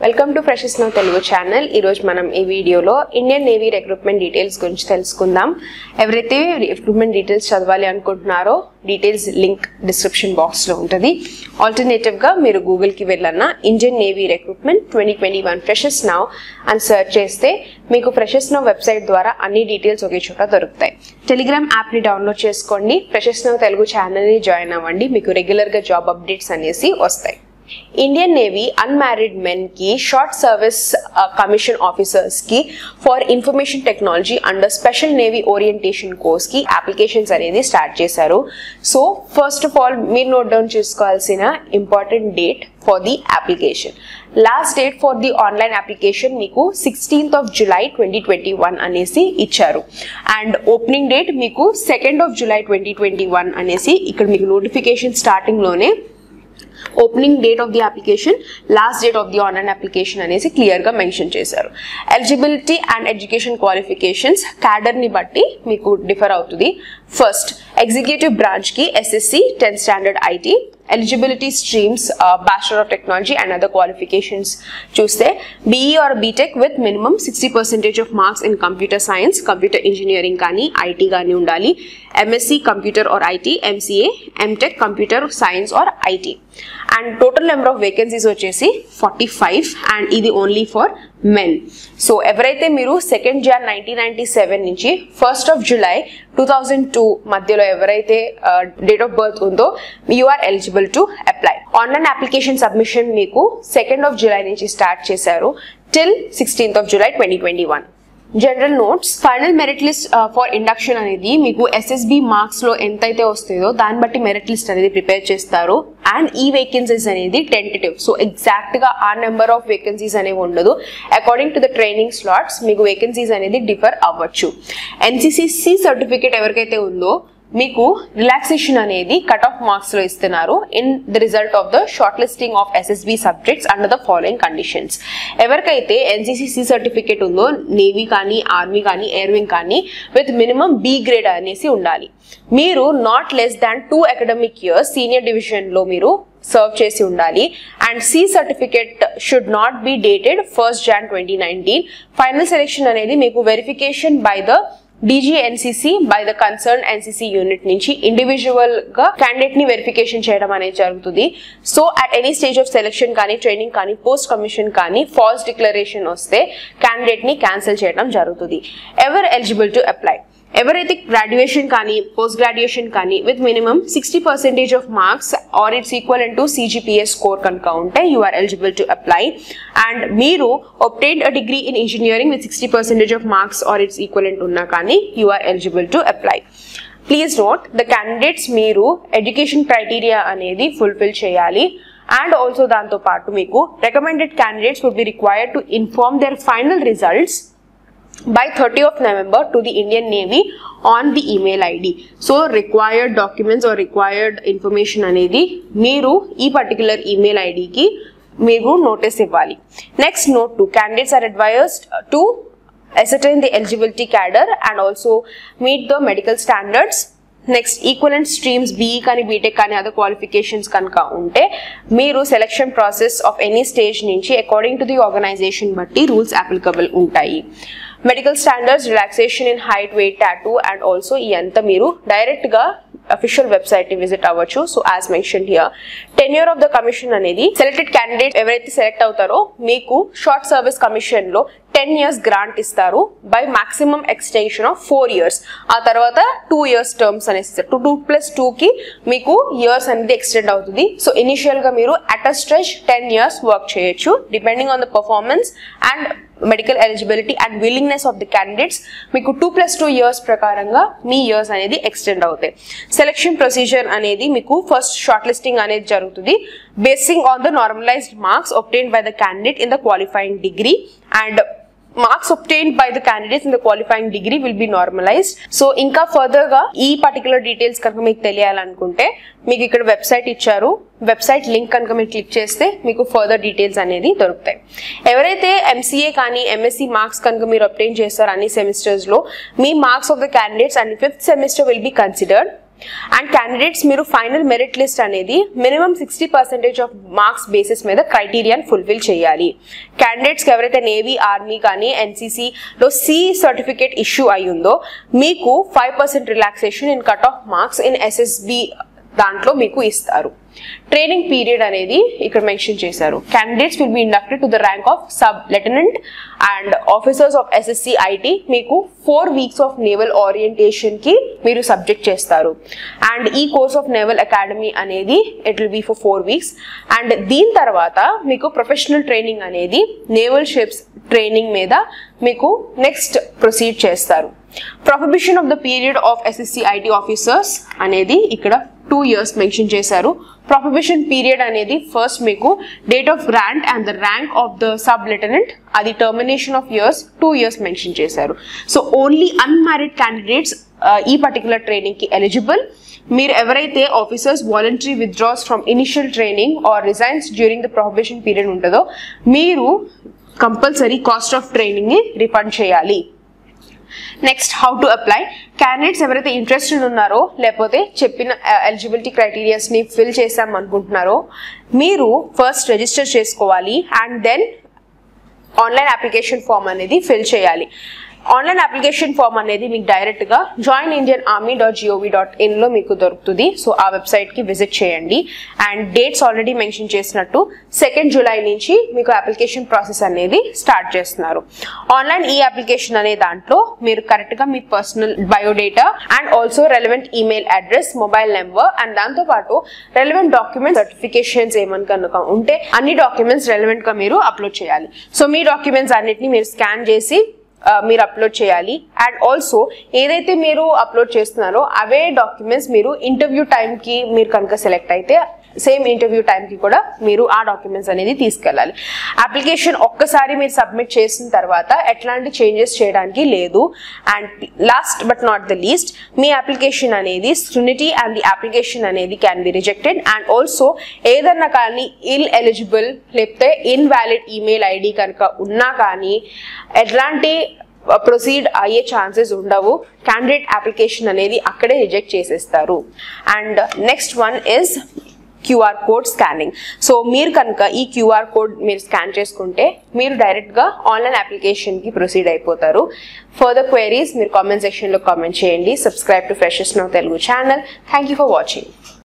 Welcome to freshers now Telugu channel. ఈరోజు మనం ఈ వీడియోలో ఇండియన్ నేవీ రిక్రూట్మెంట్ డీటెయిల్స్ గురించి తెలుసుకుందాం. ఎవరైతే రిక్రూట్మెంట్ డీటెయిల్స్ చదవాలి అనుకుంటున్నారో డీటెయిల్స్ లింక్ డిస్క్రిప్షన్ బాక్స్లో ఉంటుంది. ఆల్టర్నేటివ్గా మీరు గూగుల్కి వెళ్ళన్నా Indian navy recruitment 2021 freshers now అని సెర్చ్ చేస్తే మీకు ఫ్రెషెస్ నౌ వెబ్సైట్ ద్వారా అన్ని డీటెయిల్స్ ఒకే చోట దొరుకుతాయి. టెలిగ్రామ్ యాప్ని డౌన్లోడ్ చేసుకోండి, ఫ్రెషెస్ నౌ తెలుగు ఛానల్ని జాయిన్ అవ్వండి, మీకు రెగ్యులర్గా జాబ్ అప్డేట్స్ అనేసి వస్తాయి. ఇండియన్ నేవీ అన్మ్యారీడ్ మెన్ కి షార్ట్ సర్వీస్ కమిషన్ ఆఫీసర్స్ కి for information technology under special navy orientation course కి అప్లికేషన్స్ అనేది స్టార్ట్ చేశారు. సో ఫస్ట్ ఆఫ్ ఆల్ మీరు నోట్ డౌన్ చేసుకోవాల్సిన important date for the application. Last date for the online application మీకు 16th of July 2021 అనేసి ఇచ్చారు. And opening date మీకు 2nd of July 2021 అనేసి ఇక్కడ మీకు నోటిఫికేషన్ స్టార్టింగ్ లోనే opening date of the application, last date of the online application అనేసి క్లియర్గా మెన్షన్ చేశారు. ఎలిజిబిలిటీ అండ్ ఎడ్యుకేషన్ క్వాలిఫికేషన్స్ క్యాడర్ని బట్టి మీకు డిఫర్ అవుతుంది. ఫస్ట్ ఎగ్జిక్యూటివ్ బ్రాంచ్కి SSC 10th standard IT, eligibility streams bachelor of technology and other qualifications చూస్తే BE or BTech with minimum 60% of marks in computer science, computer engineering కానీ IT కానీ ఉండాలి. MSc కంప్యూటర్ or IT, MCA, MTech computer science or IT. And total number of vacancies వచ్చేసి 45 and ఇది only for men. So ఎవరైతే మీరు 2nd Jan 1997 నుంచి 1st of July 2002 మధ్యలో ఎవరైతే డేట్ ఆఫ్ బర్త్ ఉందో you are eligible to apply. Online application submission మీకు 2nd of July నుంచి స్టార్ట్ చేశారు till 16th of July 2021. General notes, final merit list for induction అనేది మీకు SSB marks లో ఎంతైతే వస్తుందో దాన్ని బట్టి మెరిట్ లిస్ట్ అనేది ప్రిపేర్ చేస్తారు. అండ్ ఈ వేకెన్సీస్ అనేది టెంటేటివ్, సో ఎగ్జాక్ట్ గా ఆ నెంబర్ ఆఫ్ వేకెన్సీస్ అనేవి ఉండదు. According to the training slots మీకు వేకెన్సీస్ అనేది డిఫర్ అవ్వచ్చు. NCCC సర్టిఫికేట్ ఎవరికైతే ఉందో మీకు రిలాక్సేషన్ అనేది కట్ ఆఫ్ మార్క్స్ లో ఇస్తున్నారు in the result of the shortlisting of SSB subjects under the following conditions. ఎవరికైతే NCCC సర్టిఫికేట్ ఉందో నేవీ కానీ ఆర్మీ కానీ ఎయిర్ వింగ్ కానీ విత్ మినిమం B గ్రేడ్ అనేసి ఉండాలి. మీరు not less than 2 academic years senior division లో మీరు సర్వ్ చేసి ఉండాలి. And C certificate should not be dated 1st Jan 2019. Final selection అనేది మీకు verification by the DGNCC by the concern NCC unit నుంచి ఇండివిజువల్ గా క్యాండిడేట్ ని వెరిఫికేషన్ చేయడం అనేది జరుగుతుంది. So at any stage of selection కానీ ట్రైనింగ్ కానీ పోస్ట్ కమిషన్ కానీ ఫాల్స్ డిక్లరేషన్ వస్తే క్యాండిడేట్ ని క్యాన్సిల్ చేయడం జరుగుతుంది. ఎవర్ ఎలిజిబుల్ టు అప్లై, ఎవరైతే గ్రాడ్యుయేషన్ కానీ పోస్ట్ గ్రాడ్యుయేషన్ కానీ with minimum 60% of marks or its equal to CGPA score కనుక ఉంటే you are eligible to apply. And మీరు obtained a degree in engineering with 60% of marks or its equivalent ఉన్నా కానీ you are eligible to apply. Please note, the candidates మీరు education criteria అనేది fulfil చేయాలి. And also దాంతో పాటు మీకు recommended candidates would be required to inform their final results by 30th of November to the Indian Navy on the email ID. So required documents or required information అనేది మీరు ఈ particular email ఐడికి మీరు notice ఇవ్వాలి. Next note 2, candidates are advised to ascertain the eligibility cadre and also meet the medical standards. Next equivalent streams BE కానీ BTech కానీ other qualifications కనుక ఉంటే మీరు selection process of any stage నుంచి according to the organisation బట్టి rules applicable ఉంటాయి. Medical standards, relaxation in height, weight, tattoo and also ఇదంతా మీరు డైరెక్ట్ గా అఫీషియల్ వెబ్సైట్ ని విజిట్ అవ్వచ్చు. So as mention here, tenure of the commission అనేది selected candidate ఎవరైతే సెలెక్ట్ అవుతారో మీకు షార్ట్ సర్వీస్ కమిషన్ లో 10 years గ్రాంట్ ఇస్తారు by maximum extension of 4 years. ఆ తర్వాత 2 years టర్మ్స్ అనేసి 2+2 కి మీకు ఇయర్స్ అనేది ఎక్స్టెండ్ అవుతుంది. సో ఇనిషియల్ గా మీరు at a stretch 10 years work చేయొచ్చు depending on the performance and medical eligibility and willingness of the candidates. మీకు 2+2 years ప్రకారంగా మీ ఇయర్స్ అనేది ఎక్స్టెండ్ అవుతాయి. సెలెక్షన్ ప్రొసీజర్ అనేది మీకు ఫస్ట్ షార్ట్ లిస్టింగ్ అనేది జరుగుతుంది basing on the normalized marks obtained by the candidate in the qualifying degree, and marks obtained by the candidates in the qualifying degree will be normalized. So ఇంకా further గా ఈ particular details కనుక మీకు తెలియాలనుకుంటే మీకు ఇక్కడ website ఇచ్చారు, website link కనుక మీరు క్లిక్ చేస్తే మీకు ఫర్దర్ డీటెయిల్స్ అనేది దొరుకుతాయి. ఎవరైతే MCA కానీ MSc మార్క్స్ కనుక మీరు obtain చేస్తారు అన్ని సెమిస్టర్స్ లో మీ marks of the candidates and 5th semester will be considered and candidates మీరు ఫైనల్ మెరిట్ లిస్ట్ అనేది మినిమం 60% ఆఫ్ మార్క్స్ బేసిస్ మీద క్రైటీరియాని ఫుల్ఫిల్ చేయాలి. క్యాండిడేట్స్కి ఎవరైతే నేవీ, ఆర్మీ కానీ ఎన్సీసీలో సి సర్టిఫికేట్ ఇష్యూ అయ్యిందో మీకు 5% relaxation in cut off marks in SSB దాంట్లో మీకు ఇస్తారు. ట్రైనింగ్ పీరియడ్ అనేది ఇక్కడ మెన్షన్ చేశారు. Candidates will be inducted to the rank of sub lieutenant and officers of SSC IT. మీకు 4 weeks ఆఫ్ నేవల్ ఓరియంటేషన్ కి మీరు సబ్జెక్ట్ చేస్తారు. అండ్ ఈ కోర్స్ ఆఫ్ నేవల్ అకాడమీ అనేది it will be for 4 weeks. And దీని తర్వాత మీకు professional training అనేది నేవల్ షిప్స్ ట్రైనింగ్ మీద మీకు నెక్స్ట్ ప్రొసీడ్ చేస్తారు. Prohibition of the period of SSC IT officers అనేది ఇక్కడ 2 years మెన్షన్ చేశారు. ప్రొహిబిషన్ పీరియడ్ అనేది ఫస్ట్ మీకు date of grant and the rank of the sub lieutenant, అది termination of years 2 years mention చేశారు. సో ఓన్లీ అన్మ్యారీడ్ క్యాండిడేట్స్ ఈ particular training కి eligible. మీరు ఎవరైతే officers voluntary withdraws from initial training or resigns during the prohibition period ఉంటుందో మీరు compulsory cost of training ని refund చేయాలి. Next, how to apply. Candidates ఎవరైతే ఇంట్రెస్టెడ్ ఉన్నారో లేకపోతే చెప్పిన ఎలిజిబిలిటీ క్రైటీరియాస్ ని ఫిల్ చేసాం అనుకుంటున్నారో మీరు ఫస్ట్ రిజిస్టర్ చేసుకోవాలి and then online application form అనేది ఫిల్ చేయాలి. ఆన్లైన్ అప్లికేషన్ ఫామ్ అనేది మీకు డైరెక్ట్ గా joinindianarmy.gov.in లో మీకు దొరుకుతుంది. సో ఆ వెబ్సైట్ కి విజిట్ చేయండి. అండ్ డేట్స్ ఆల్రెడీ మెన్షన్ చేసినట్టు 2nd July నుంచి మీకు అప్లికేషన్ ప్రాసెస్ అనేది స్టార్ట్ చేస్తున్నారు. ఆన్లైన్ ఈ అప్లికేషన్ అనే దాంట్లో మీరు కరెక్ట్ గా మీ personal biodata and also relevant email address, mobile number and దాంతో పాటు రెలవెంట్ డాక్యుమెంట్ సర్టిఫికేషన్స్ ఏమని కనుక ఉంటే అన్ని డాక్యుమెంట్స్ రెలవెంట్ గా మీరు అప్లోడ్ చేయాలి. సో మీ డాక్యుమెంట్స్ అన్నిటిని మీరు స్కాన్ చేసి మీరు అప్లోడ్ చేయాలి. అండ్ ఆల్సో ఏదైతే మీరు అప్లోడ్ చేస్తున్నారో అవే డాక్యుమెంట్స్ మీరు ఇంటర్వ్యూ టైంకి మీరు కనుక సెలెక్ట్ అయితే సేమ్ ఇంటర్వ్యూ టైంకి కూడా మీరు ఆ డాక్యుమెంట్స్ అనేది తీసుకెళ్ళాలి. అప్లికేషన్ ఒక్కసారి మీరు సబ్మిట్ చేసిన తర్వాత ఎట్లాంటి చేంజెస్ చేయడానికి లేదు. And last but not the least, మీ అప్లికేషన్ అనేది స్క్రూనిటీ అండ్ ది అప్లికేషన్ అనేది can be rejected. And also ఏదన్నా కానీ ఇల్ ఎలిజిబుల్ లేకపోతే ఇన్వాలిడ్ ఈమెయిల్ ఐడి కనుక ఉన్నా కానీ ఎట్లాంటి ప్రొసీడ్ అయ్యే ఛాన్సెస్ ఉండవు. క్యాండిడేట్ అప్లికేషన్ అనేది అక్కడే రిజెక్ట్ చేసేస్తారు. And next one is QR code scanning. So మీరు కనుక ఈ QR కోడ్ మీరు స్కాన్ చేసుకుంటే మీరు డైరెక్ట్గా ఆన్లైన్ అప్లికేషన్కి ప్రొసీడ్ అయిపోతారు. ఫర్దర్ క్వైరీస్ మీరు కామెంట్ సెక్షన్లో కామెంట్ చేయండి. Subscribe to freshers now Telugu channel. Thank you for watching.